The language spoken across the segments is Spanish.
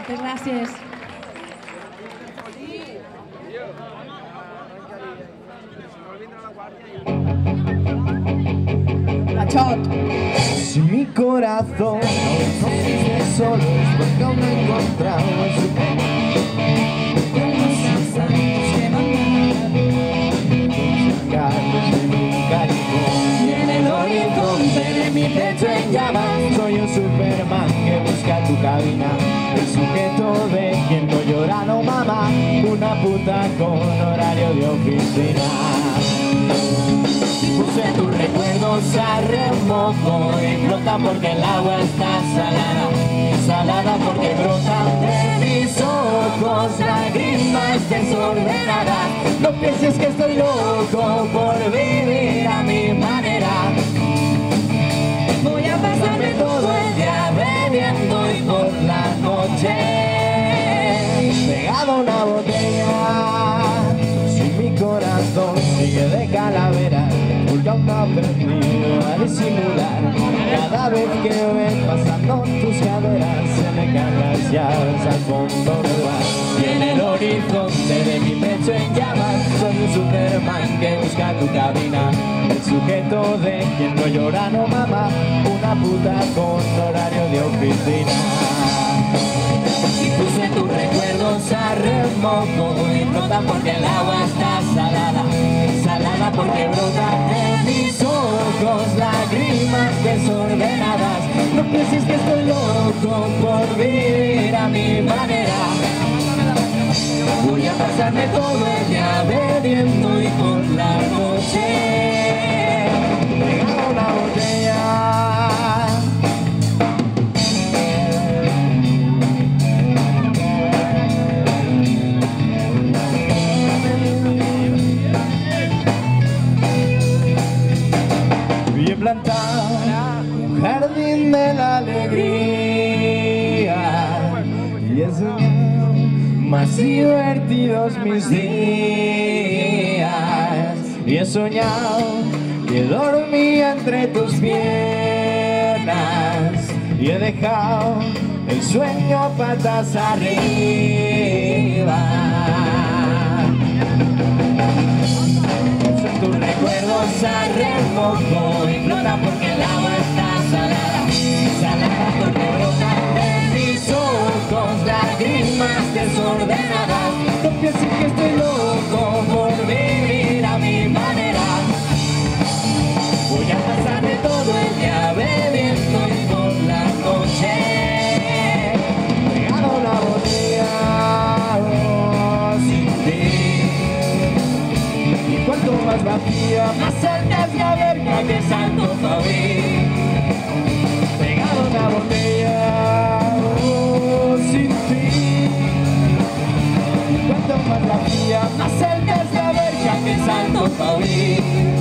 Moltes gràcies. La Xot. Si mi corazón no sigue solo es porque aún no he encontrado su y en el horizonte de mi pecho en llamas soy un Superman que busca tu cabina, el sujeto de quien no llora no mama, una puta con horario de oficina. Puse tus recuerdos a remojo y flota porque el agua está salada, salada porque brotan de mis ojos lágrimas desordenadas. No pienses que estoy loco por vivir a mi manera. Voy a pasarme todo el día bebiendo y por la noche pegado a una botella. Si mi corazón sigue de calavera porque aún no he aprendido a disimular. Cada vez que ven pasando tus caderas se me caen las llaves al fondo del mar. Y en el horizonte de mi pecho en llamas soy un Superman que busca tu cabina, el sujeto de quien no llora no mama, una puta con horario de oficina. Y puse tus recuerdos a remojo y flota porque el agua está salada, salada porque brotan de mis ojos lágrimas desordenadas. No pienses que estoy loco por vivir a mi manera. Voy a pasarme todo el día bebiendo y por la noche pegado a una botella. Y he plantado un jardín de la alegría y es más divertidos mis días. Y he soñado que dormía entre tus piernas y he dejado el sueño patas arriba. Son tus recuerdos a remojo y flota porque el agua está salada, salada porque brotan de mis ojos lágrimas desordenadas. No pienses que estoy loco por vivir a mi manera. Voy a pasarme todo el día bebiendo y por la noche pegado a una botella sin ti. Y cuanto más vacía, más alta es la verga que salto pa' mí. Pegado a una botella sin ti. Y cuanto más vacía, más alta es la verga que salto pa' mí.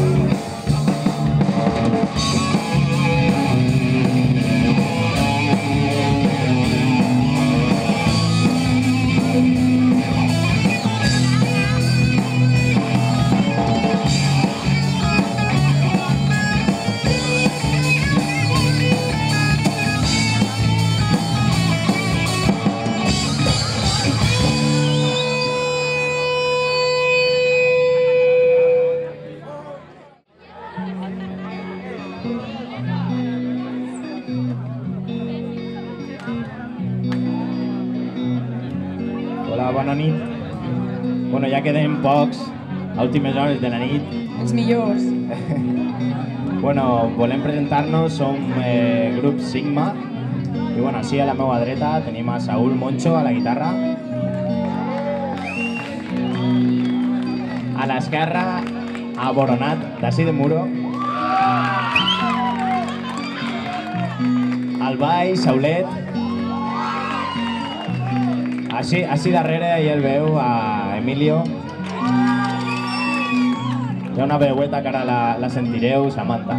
Hola, bona nit. Bueno, ja queden pocs a últimes hores de la nit. Els millors. Bueno, volem presentar-nos, som grup Sigma. I bueno, així a la meva dreta tenim a Saúl Moncho a la guitarra. A l'esquerra, a Boronat, d'ací de Muro. Al baix, Saulet. Així darrere hi el veu a Emilio. Hi ha una veueta que ara la sentireu, Samantha.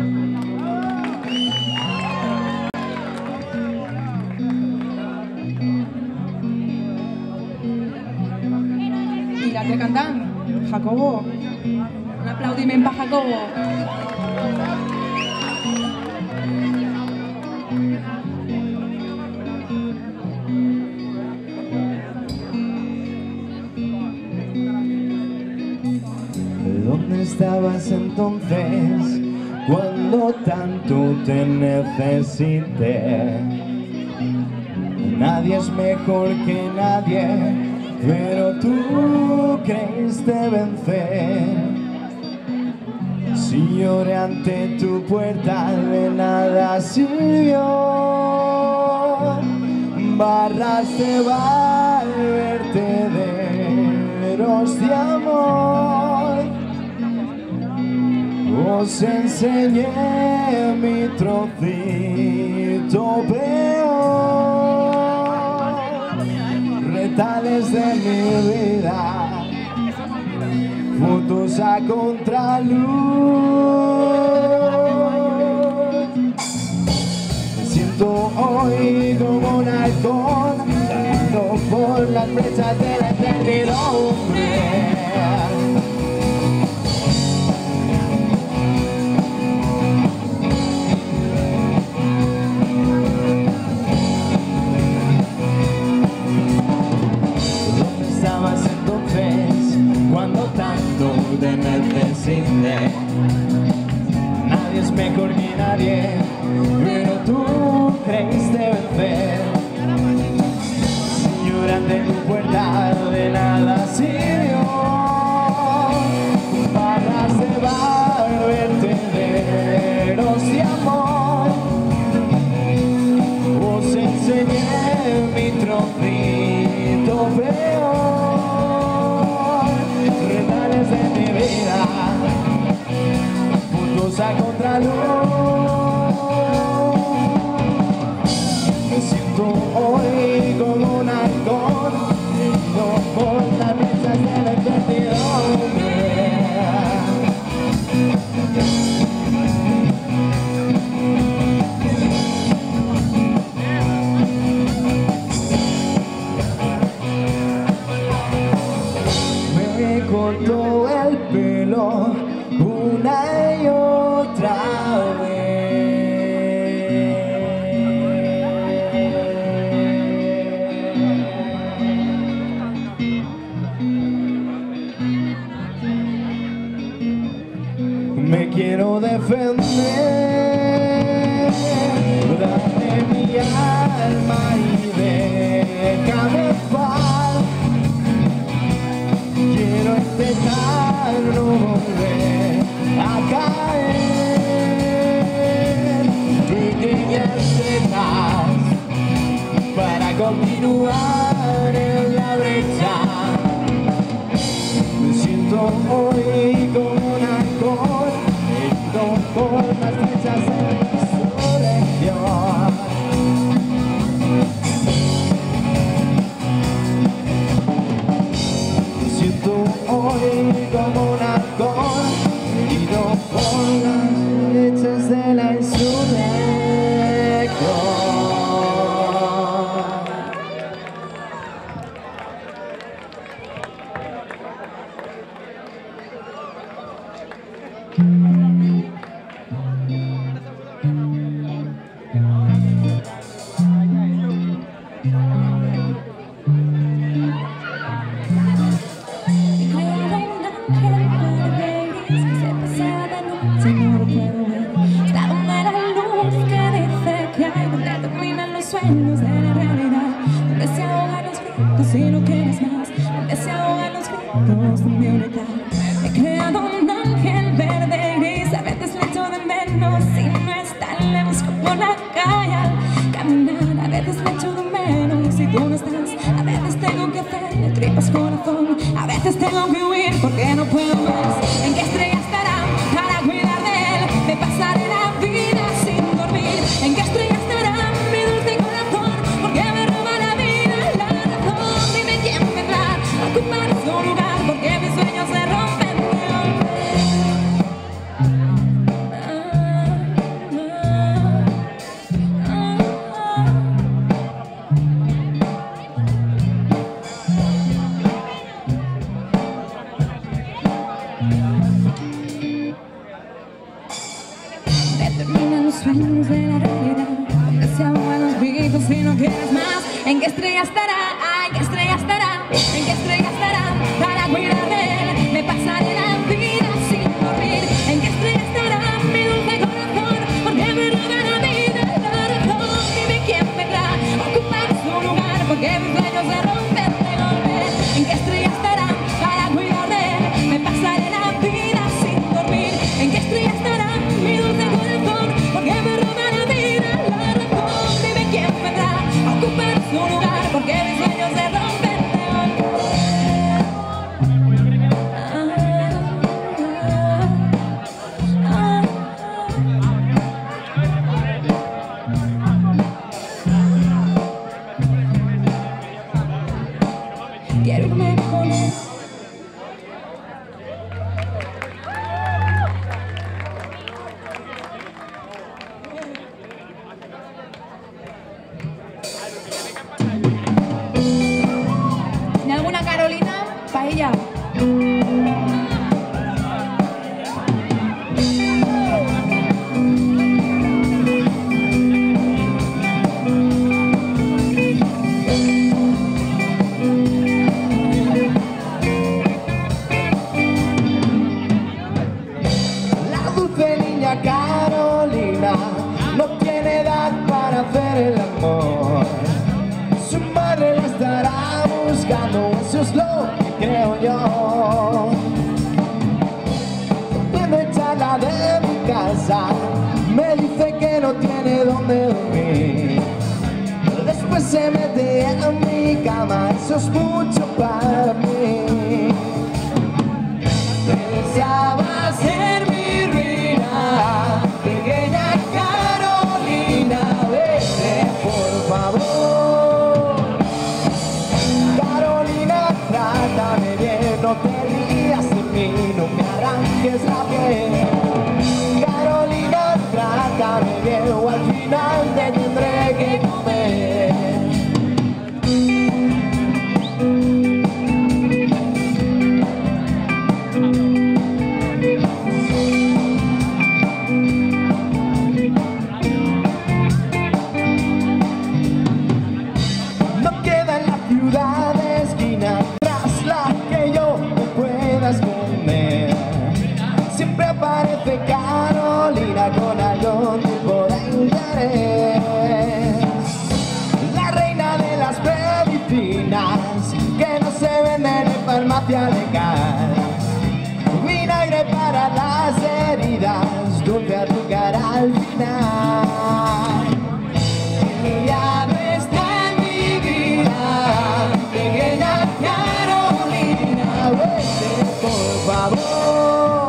I l'altre cantant, Jacobo. Un aplaudiment per Jacobo. estabas entonces cuando tanto te necesité? Nadie es mejor que nadie, pero tú creíste vencer. Si lloré ante tu puerta, de nada sirvió. Barraste ver vertederos de amor. Os enseñé mi trocito peor, retales de mi vida, fotos a contraluz. Me siento hoy como un halcón, no por las brechas de la incertidumbre. Cuando tanto te necesité, nadie es mejor que nadie, pero tú creíste vencer. Si lloré ante tu puerta, de nada sirvió. Barraste vertederos de amor. Os enseñé mi trocito peor, retales de mi vida, puntos a contraluz. Me siento hoy como un halcón, no por las brechas de la incertidumbre. Cortó el pelo una y otra vez. Me quiero defender, dame mi alma y déjame en paz. Quiero intentar no volver a caer y que ya sepas para continuar en la brecha. Me siento hoy como un halcón, no por las flechas de la insurrección. Hoy como un halcón y no por las flechas de la insurrección. Sueños de la realidad, donde se ahogan los gritos y no quieres más, donde se ahogan los gritos de mi unidad. He creado un ángel verde y gris, a veces le echo de menos, si no está le busco por la calle al caminar, a veces le echo de menos, si tú no estás, a veces tengo que hacerle tripas corazón, a veces tengo que huir porque no puedo más. ¿En qué estrella estará para cuidar de él? Me pasaré la vida sin dormir. ¿En qué estrella estará? Porque me roba la vida, la razón. Dime quién vendrá a ocupar su lugar, porque mis sueños se rompen de determinan los sueños de la realidad, donde se ahogan los gritos y no quieres más. ¿En qué estrella estará? ¿En qué estrella estará? ¿En qué estrella estará para cuidar de él? Me pasaré la vida sin dormir. tu lugar, porque mis sueños se rompen de golpe. Quiero irme con él. ¿Tiene alguna Carolina? Pa' ella. La dulce niña Carolina no tiene edad para hacer el amor. Su madre la estará buscando, eso es lo que creo yo. Puedo echarla de mi casa, me dice que no tiene dónde dormir. Después se mete a mi cama, eso es mucho para mí. Deseaba ser mi ruina, pequeña Carolina, vete por favor. Carolina, trátame bien, no te rías de mí, no me arranques la piel. Carolina, trátame bien, o al final te tendré que comer. No queda en la ciudad de esquina tras la que yo me pueda esconder. Siempre aparece Carolina con algún tipo de interés. La reina de las medicinas que no se venden en farmacia legal. Vinagre para las heridas, dulce azúcar al final. Ya no está en mi vida, pequeña Carolina, vete por favor.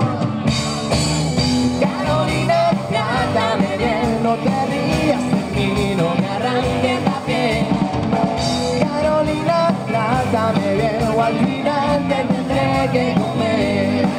Carolina, trátame bien, no te rías de mí, no me arranques la piel. Carolina, trátame bien, o al final te tendré que comer.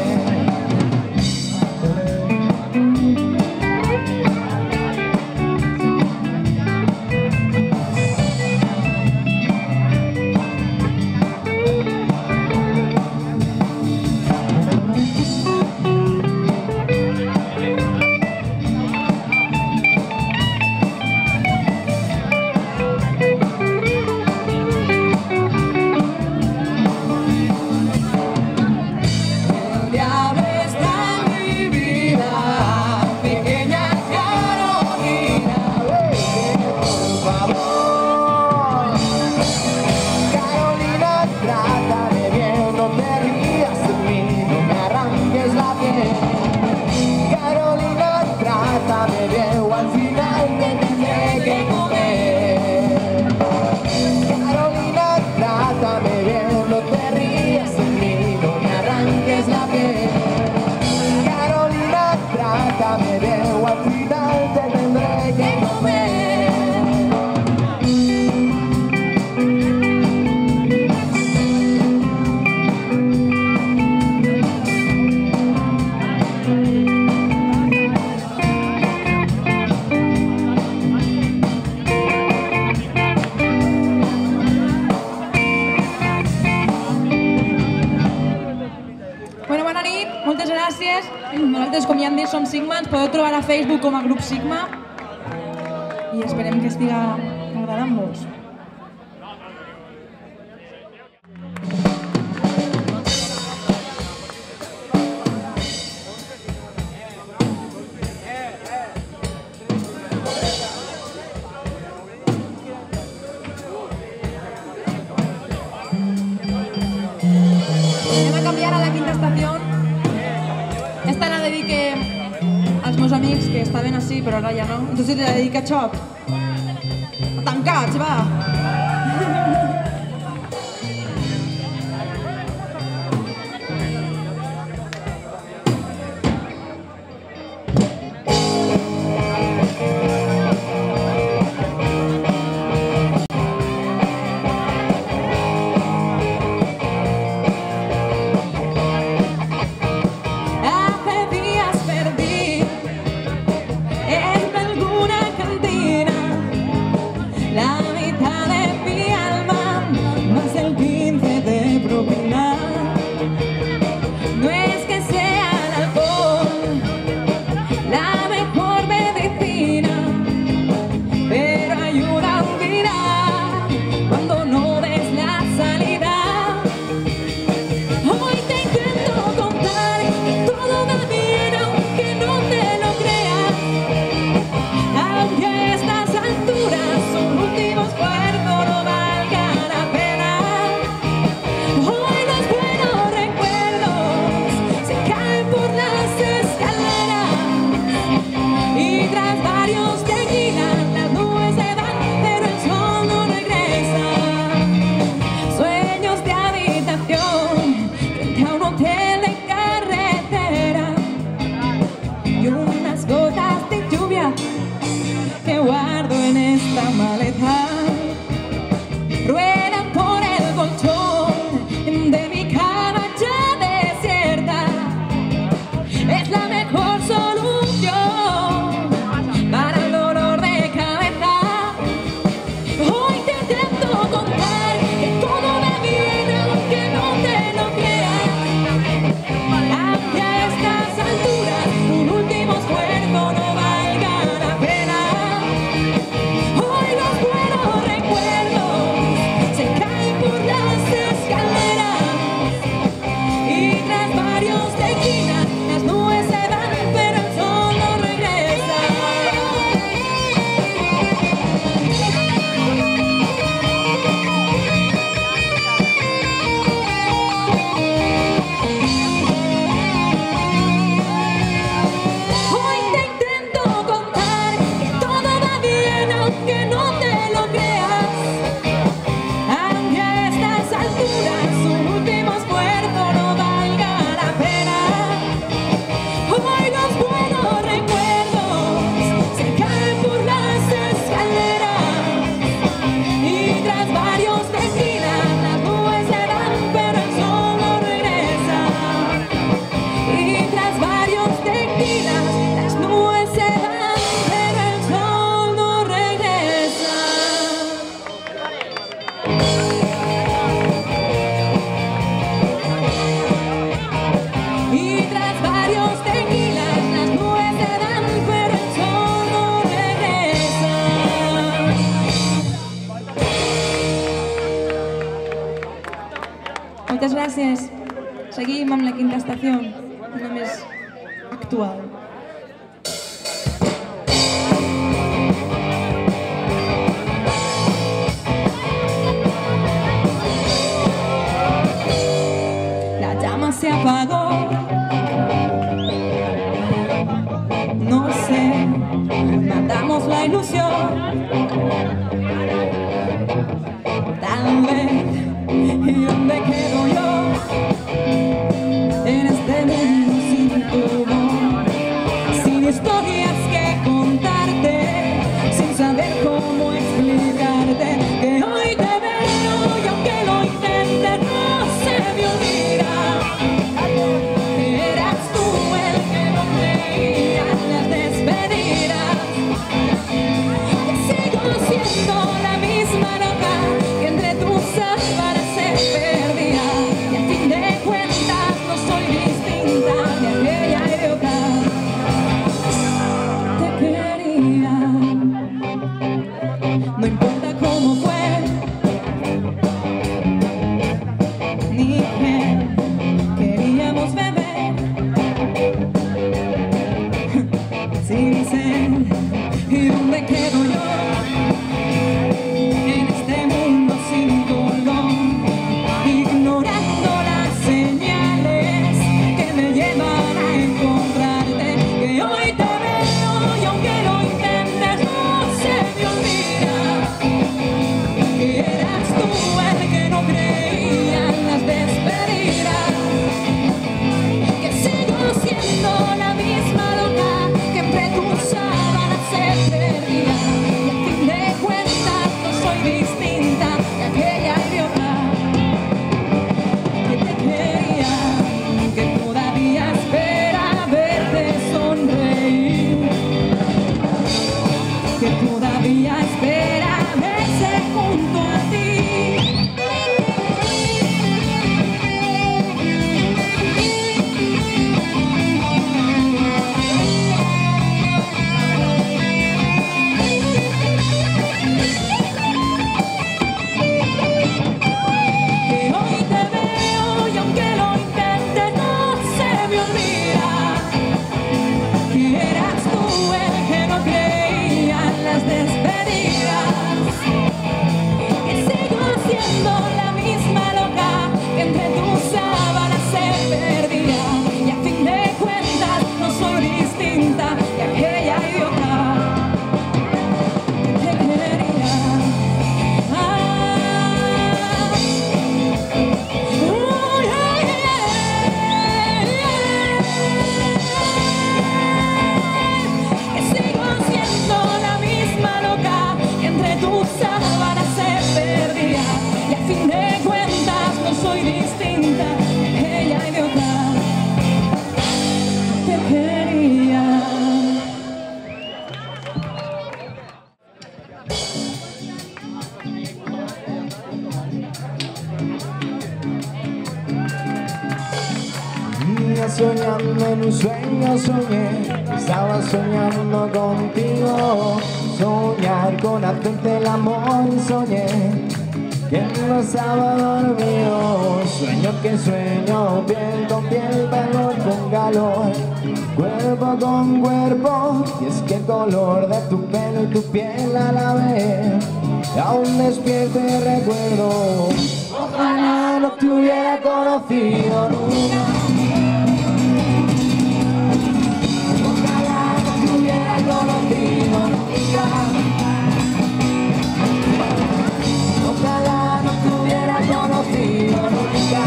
Nosaltres, com ja han dit, som Sigma, ens podeu trobar a Facebook com a Grup Sigma i esperem que estiga agradant-vos. Anem a canviar a la quinta estació. Esta la dedique als meus amics que estaven així, però ara ja no. Entonces la dedica a Xoc. Tancats, va! Moltes gràcies. Seguim amb la quinta estació, una més actual. La llama se apagó, no sé, matamos la ilusión. Tal vez, ¿y dónde quedo yo? En este mundo sin tu voz, sin historias que contarte, sin saber cómo explicarte que hoy te veo y aunque lo intentes no se me olvida que eras tú el que no creía en las despedidas, que sigo siendo la misma loca que entre tus sábanas se perdía y a fin de cuentas no soy distinta de aquella época. Te quería, no importa cómo fue ni qué queríamos beber sin ser. ¿Y dónde quedo yo en este mundo sin color, ignorando las señales que me llevan a encontrarte? Que hoy te veo y aunque lo intentes no se me olvida que eras tú el que no creía en las despedidas, que sigo siendo la misma loca que entre tus sábanas se perdía y a fin de cuentas no soy distinta de aquella idiota que te quería, que todavía espera verte sonreír, que todavía espera verse junto a ti. Que hoy te veo y aunque lo intentes no se me olvida que eras tú el que no creía en las despedidas, que sigo siendo la misma loca que entre tus sábanas se perdía y a fin de cuentas no soy distinta de aquella idiota que te quería. Que sigo siendo la misma loca que entre tus sábanas se perdía y a fin de cuentas no soy distinta de aquella idiota que te quería. Día soñando en un sueño soñé, estaba soñando contigo. Soñar con hacerte el amor y soñé que no estaba dormido. Sueño que sueño, piel con piel, calor con calor, cuerpo con cuerpo. Y es que el color de tu pelo y tu piel a la vez aún despierto y recuerdo. Ojalá no te hubiera conocido nunca. Ojalá no te hubiera conocido nunca. Ojalá no te hubiera conocido nunca.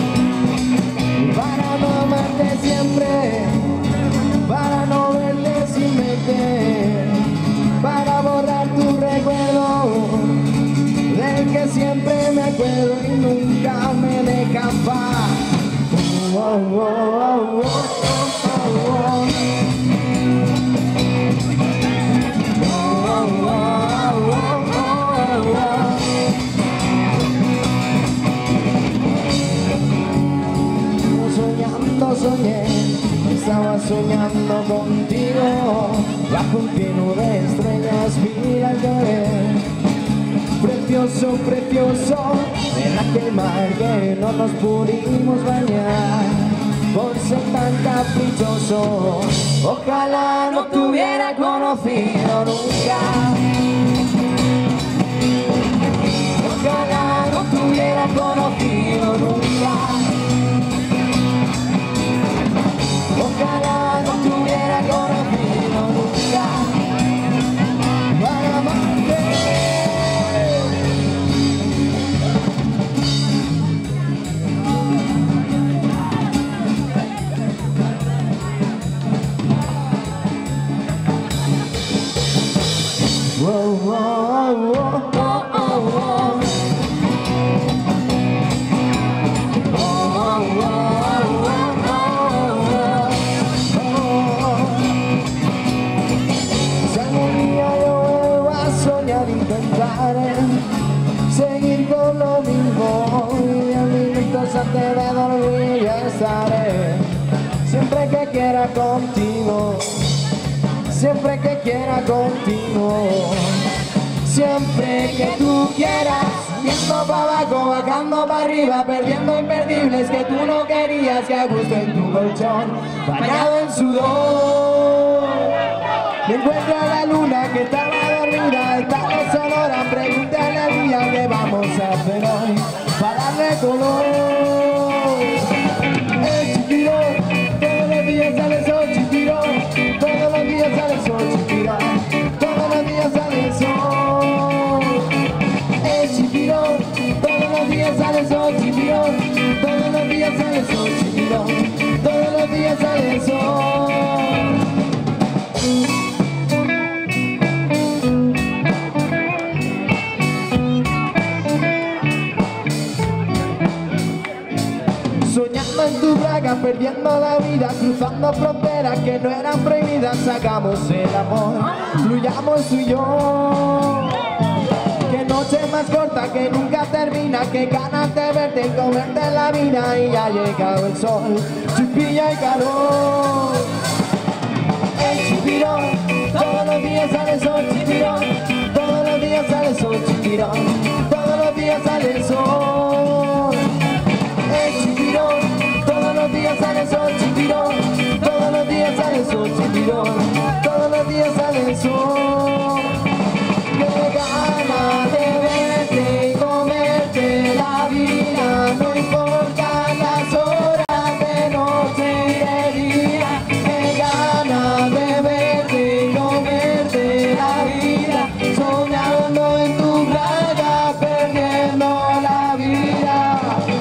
Para no amarte siempre, para no verte sin verte, para borrar tu recuerdo del que siempre me acuerdo y nunca me deja en paz. Oh, oh, oh, oh, oh, oh. Soñé, estaba soñando contigo, bajo un pino de estrellas vi la llover. precioso, precioso en aquel mar que no nos pudimos bañar por ser tan caprichoso. Ojalá no te hubiera conocido nunca. Ojalá no te hubiera conocido nunca. Ojalá no te hubiera conocido nunca. Para amarte. Whoa, whoa, whoa, oh, oh, oh. Si algún día yo vuelvo a soñar, intentaré seguir con lo mismo y 10 minutos antes de dormir ya estaré. Siempre que quiera contigo, siempre que quiera contigo, siempre que tú quieras. Viendo para abajo, bajando para arriba, perdiendo imperdibles que tú no querías, que a gusto en tu colchón, bañado en sudor. Me encuentro a la luna que estaba dormida, está sonora, pregúntale al día qué vamos a hacer hoy para darle color. Chipirón, todos los días sale el sol, chipirón, todos los días sale el sol, chipirón, todos los días sale el sol. Chipirón, todos los días sale el sol, chipirón, todos los días sale el sol, chipirón, todos los días sale el sol. Soñando en tu braga, perdiendo la vida, cruzando fronteras que no eran prohibidas, hagamos el amor, fluyamos tú y yo. Qué noche más corta que nunca termina, qué ganas de verte y comerte la vida, y ha llegado el sol, chipilla y calor. El chipirón, todos los días sale el sol, chipirón, todos los días sale el sol, chipirón, todos los días sale el sol. El chipirón, todos los días sale el sol, chipirón, todos los días sale el sol, chipirón, todos los días sale el sol. Qué gana de verte y comerte la vida, no importa las horas de noche y de día. Qué gana de verte y comerte la vida, soñando en tu braga, perdiendo la vida.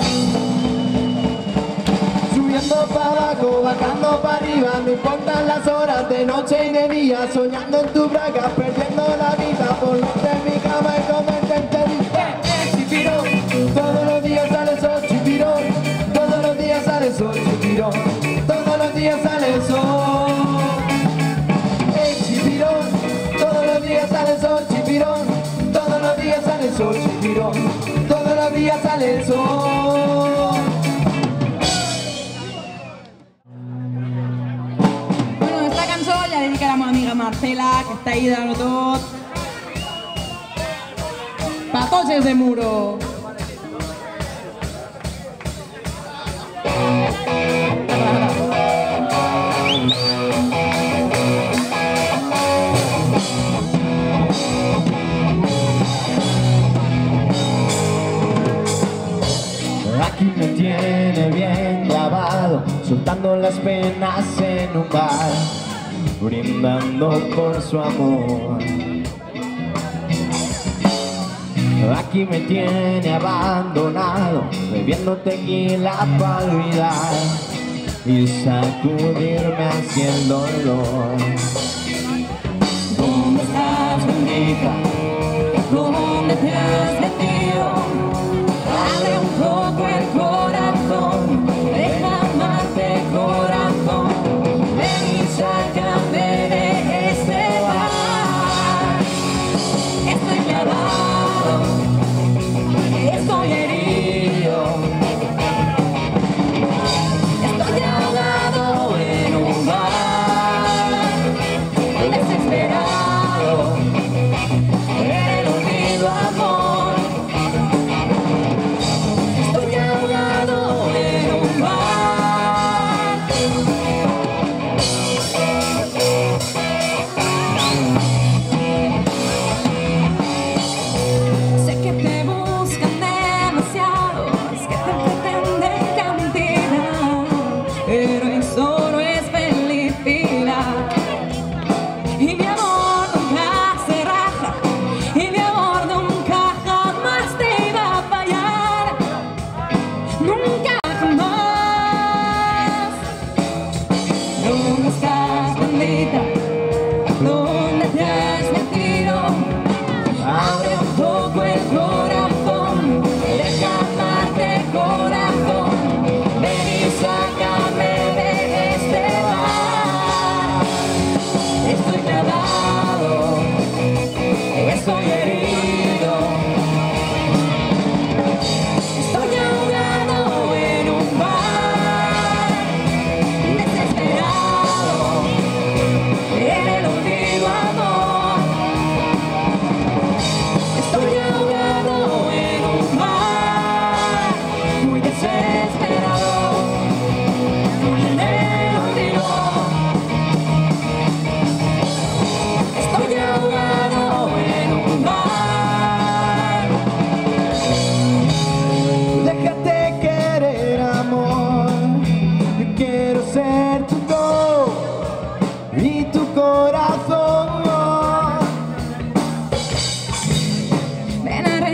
Subiendo para abajo, bajando para arriba, no importan las horas de noche y de día, soñando en tu braga, perdiendo la vida, ponerte en mi cama y comerte entera. Chipirón, todos los días sale el sol, chipirón, todos los días sale el sol, chipirón, todos los días sale el sol. Chipirón, todos los días sale el sol, chipirón, todos los días sale el sol, chipirón, todos los días sale el sol. La dedicarem a l'amiga Marcela, que està ahí dant-ho tot. Pa tots els de Muro. Aquí me tiene bien grabado, soltando las penas en un bar, brindando por su amor. Aquí me tiene abandonado, bebiendo tequila para olvidar y sacudirme hacia el dolor. ¿Dónde estás, bendita? ¿Dónde te has metido? Abre un poco el corazón, deja amarte, corazón. Ven y sácame de este bar. Estoy clavado, estoy herido, estoy ahogado en un bar, desesperado, en el olvido, amor.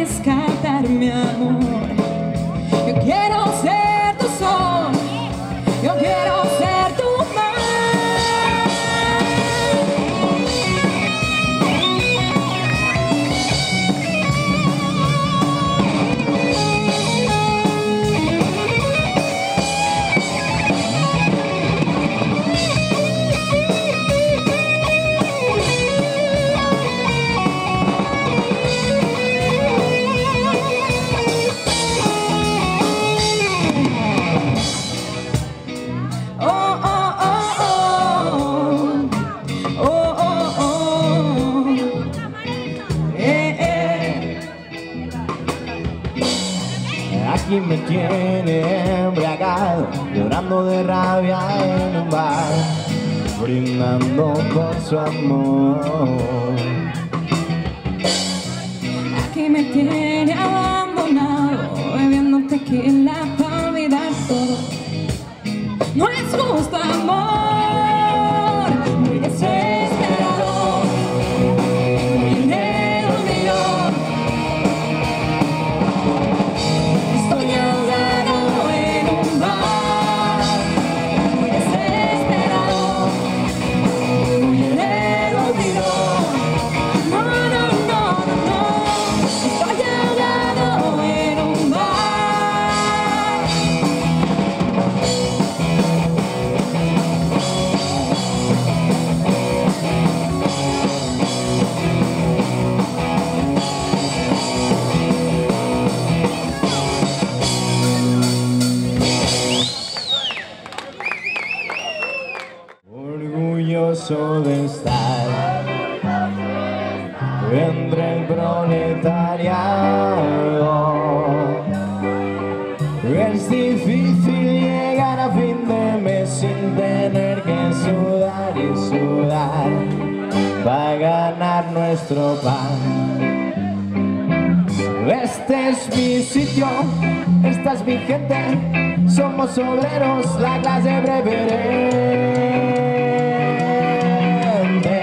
rescatar mi amor. Yo quiero ser tu sol, yo quiero ser tu mar. Aquí me tiene embriagado, llorando de rabia en un bar, brindando por su amor. Aquí me tiene abandonado, bebiendo tequila para olvidar todo. No es justo, amor, muy desesperado, muy dinero mío. Estoy ahogado en un bar, muy desesperado, muy dinero mío. No, no, no, no, no. Estoy ahogado en un bar. Orgulloso de estar entre el proletariado. Es difícil llegar a fin de mes sin tener que sudar y sudar para ganar nuestro pan. Este es mi sitio, esta es mi gente, somos obreros, la clase preferente.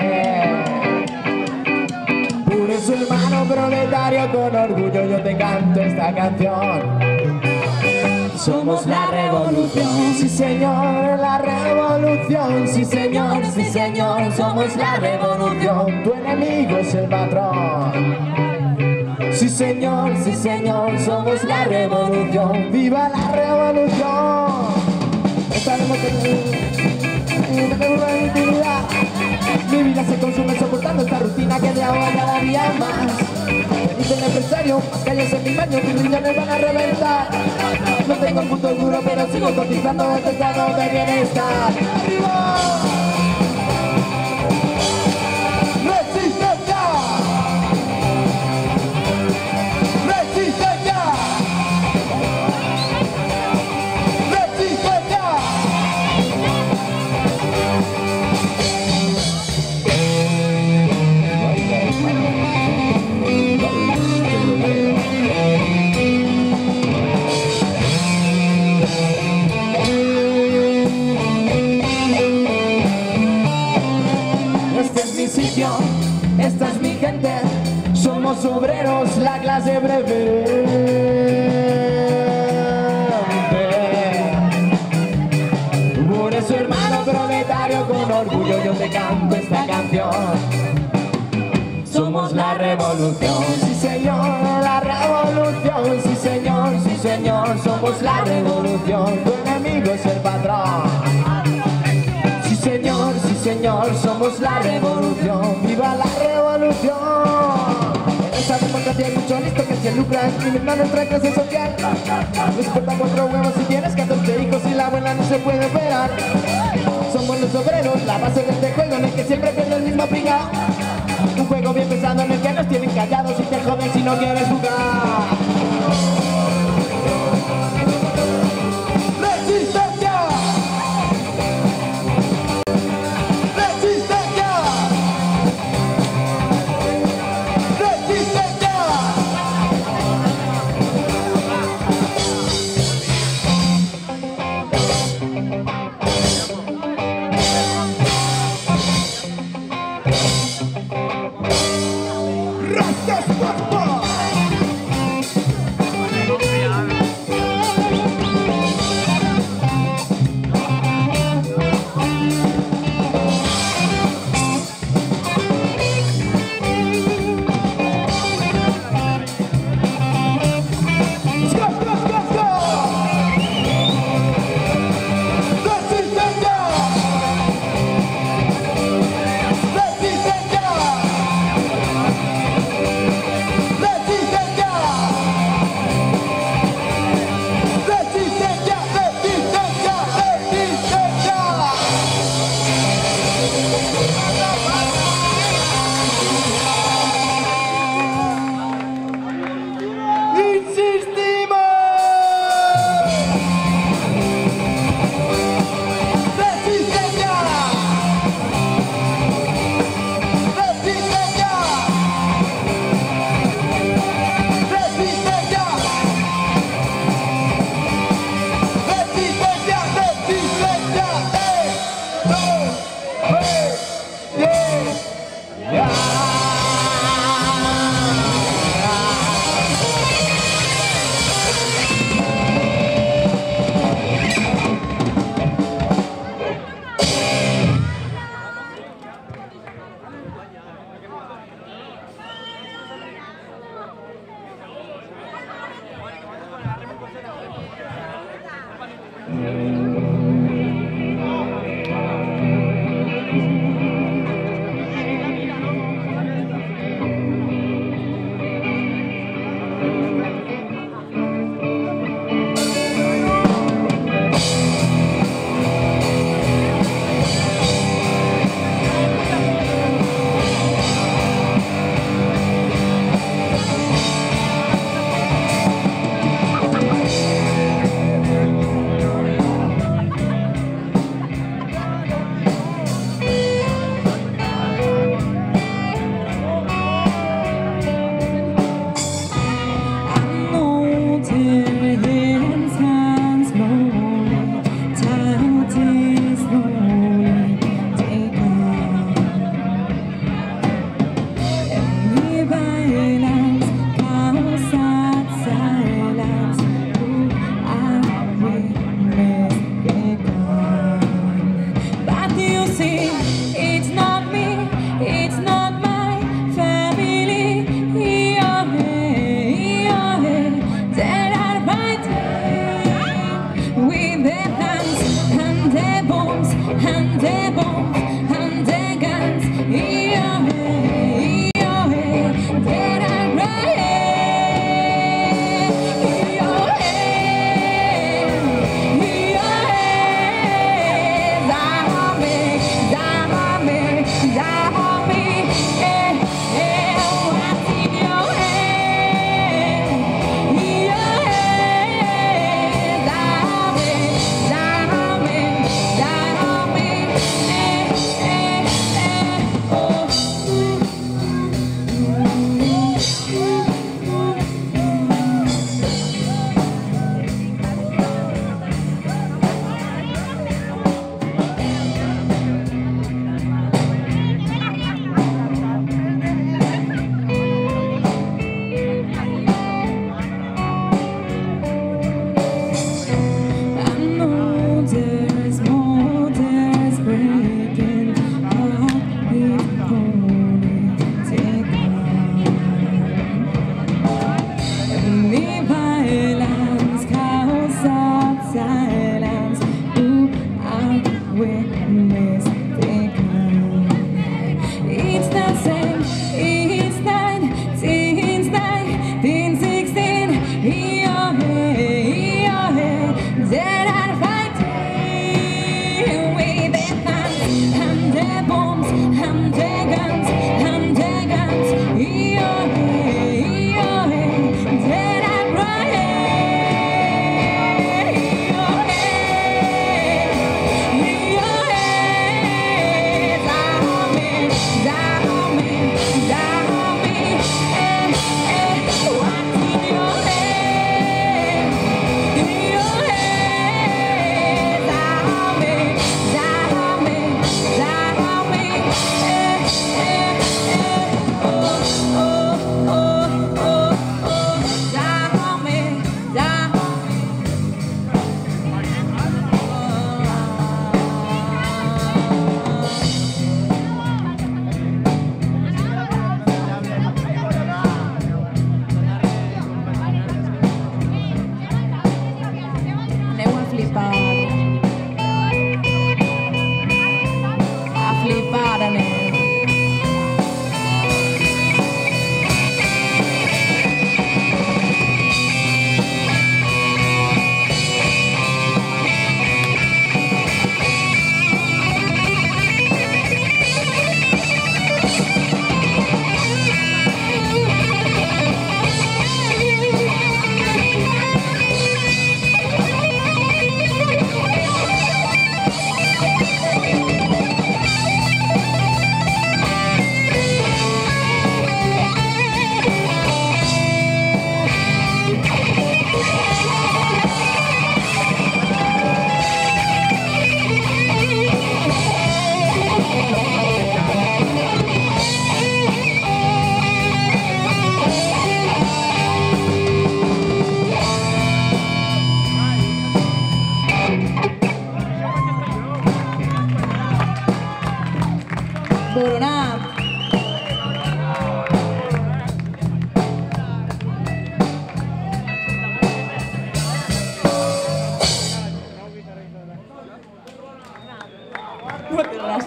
Por eso, hermano proletario, con orgullo yo te canto esta canción. Somos la revolución, sí señor, la revolución, sí señor, somos la revolución. Tu enemigo es el patrón. Sí señor, somos la revolución. ¡Viva la revolución! Estaremos en una intimidad. Mi vida se consume soportando esta rutina que te ahoga cada día más. Dice el empresario, más calles en mi baño, mis riñones van a reventar. No tengo el punto duro, pero sigo cotizando este estado de bienestar. ¡Arriba! Esta es mi gente, somos obreros, la clase preferente. Por eso, hermano proletario, con orgullo yo te canto esta canción. Somos la revolución, sí señor, la revolución, sí señor, somos la revolución. Tu enemigo es el patrón. Sí señor, somos la revolución. ¡Viva la revolución! En esta democracia hay mucho listo que se lucra discriminando nuestra clase social. No importa 4 huevos si tienes 14 hijos y la abuela no se puede operar. Somos los obreros, la base de este juego en el que siempre pierde el mismo pringao. Un juego bien pensado en el que nos tienen callados y te joden si no quieres jugar.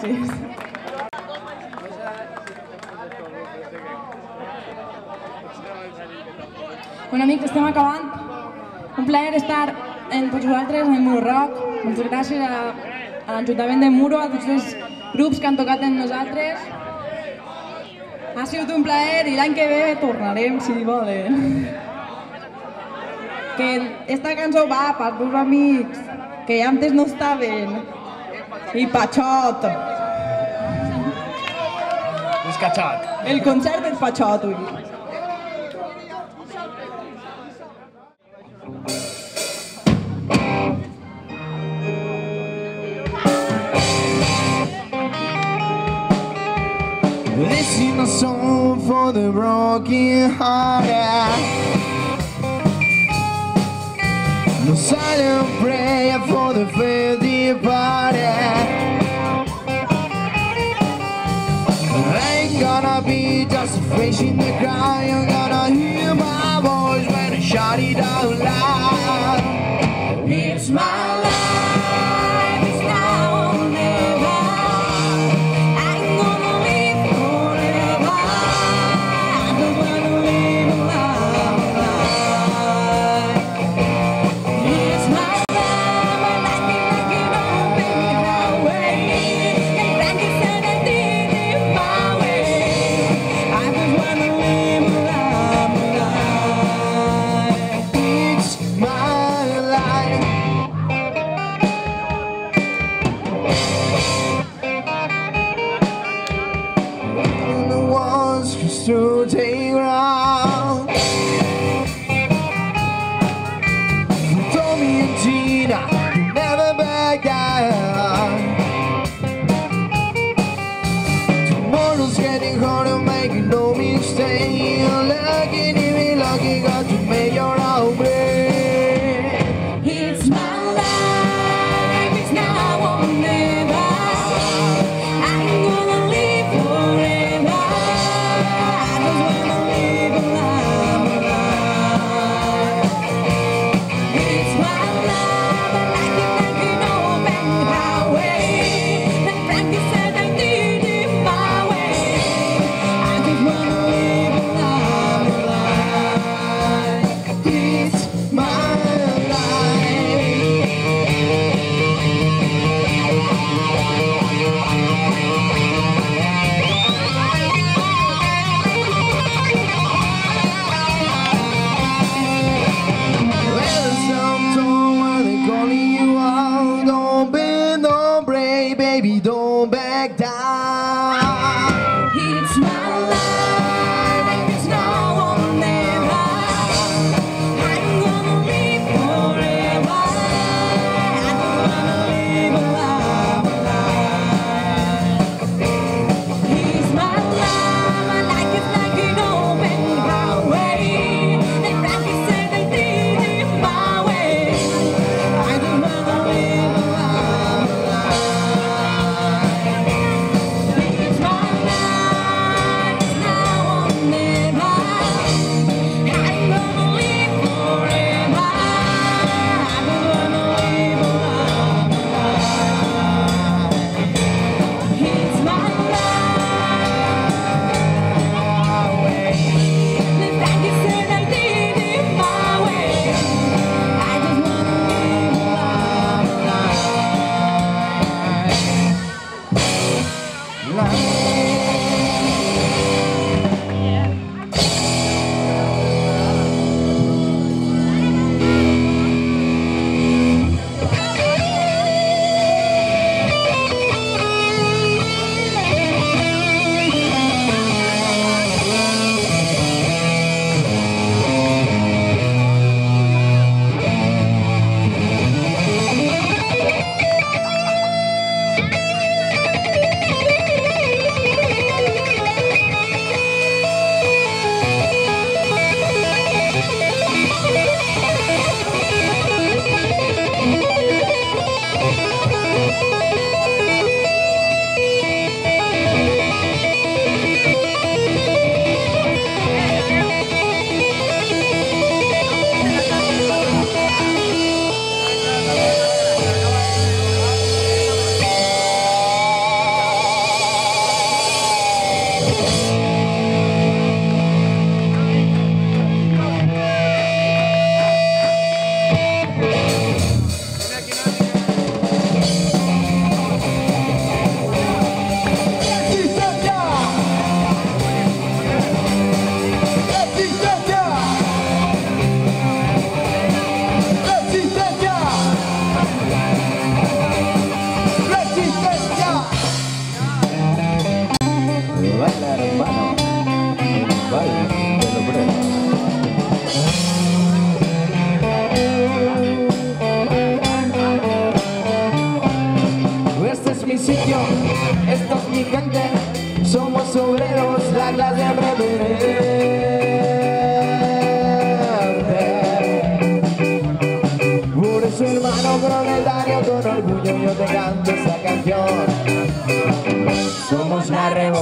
vosaltres. Bueno, amics, estem acabant. Un plaer estar amb tots vosaltres en Muro Rock. Moltes gràcies a l'Ajuntament de Muro, a tots els grups que han tocat amb nosaltres. Ha sigut un plaer i l'any que ve tornarem, si volen. Que esta cançó va per dos amics que antes no estaven. I Pachot. És catxat. El concert del Pachot, vull dir. This is a song for the broken hearted. No silent prayer for the faith departed. Ain't gonna be just a face in the crowd. You're gonna hear my voice when I shout it out loud. It's my life, it's now or never. I'm gonna live forever. I just wanna live my life. It's my life, and I feel like you don't make me highway. And thank you said I did it my way. I just wanna live my life.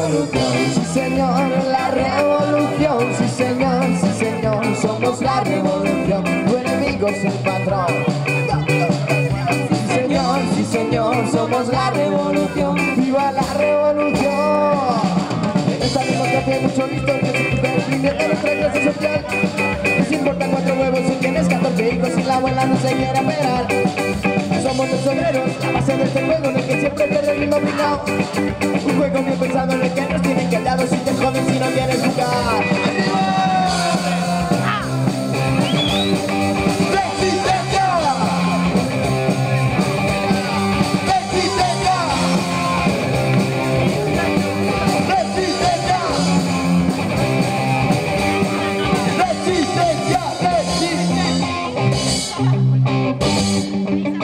revolución. Sí señor, la revolución. Sí señor, somos la revolución. Tu enemigo es el patrón. Sí señor, somos la revolución. ¡Viva la revolución! En esta democracia hay mucho listo que se ocupa el fin de nuestra clase social. Les importan 4 huevos si tienes 14 hijos y la abuela no se quiere operar. Somos los obreros, la base de este juego en el que siempre pierde el mismo pringao. Un juego bien pensado en el que nos tienen callados y te joden si no quieres jugar. Resistencia.